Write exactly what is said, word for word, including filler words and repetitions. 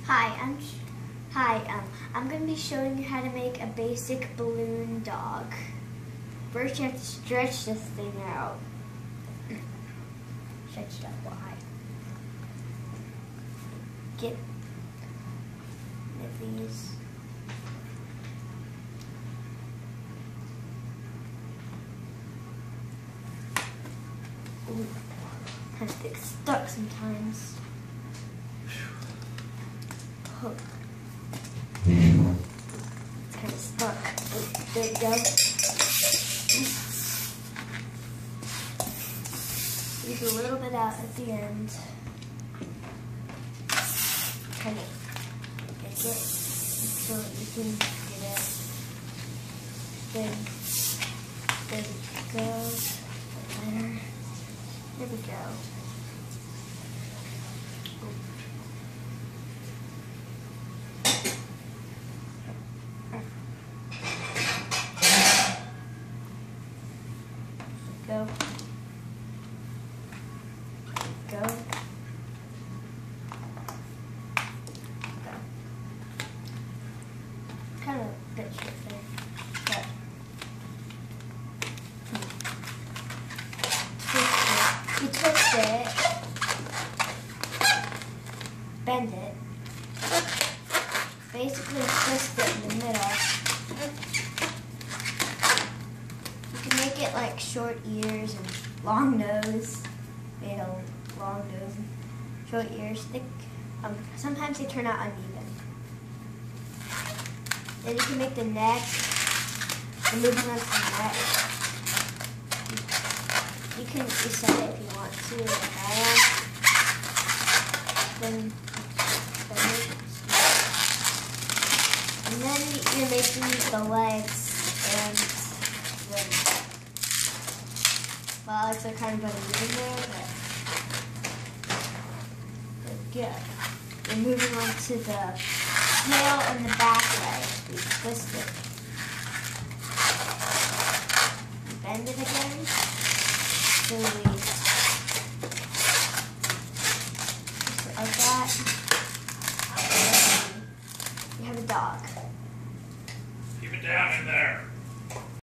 Hi, I'm Hi, um, I'm going to be showing you how to make a basic balloon dog. First, you have to stretch this thing out. Stretch it up wide. Get these. Ooh, kind of get stuck sometimes. Hook. It's kind of stuck. Oh, there you go. Leave a little bit out at the end. Kind of get it so you can get it. Then there we go. There. There we go. Go. Go. Go. Kind of a bit short there. But you twist it, bend it, basically twist it in the middle. You can make it like short ears and long nose, you know, long nose and short ears. Thick. Um, sometimes they turn out uneven. Then you can make the neck, and moving on to the neck. You can reset it if you want to, like I am. Then, and then you're making the legs and the well, legs are kind of uneven there, but they're good. We're moving on to the tail and the back leg. We twist it. Bend it again. So we